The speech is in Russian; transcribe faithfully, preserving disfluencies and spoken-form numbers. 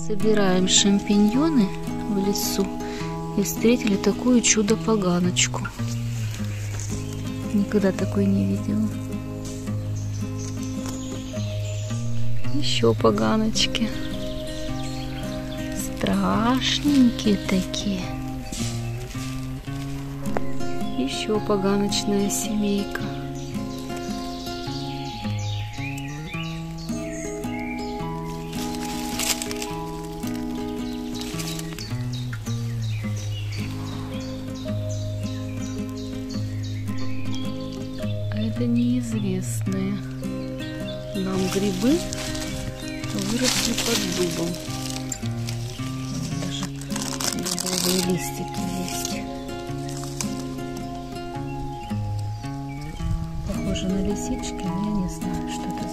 Собираем шампиньоны в лесу и встретили такую чудо-поганочку. Никогда такой не видела. Еще поганочки. Страшненькие такие. Еще поганочная семейка. Это неизвестные нам грибы выросли под дубом. Даже дубовые листики есть. Похоже на лисички, но я не знаю, что это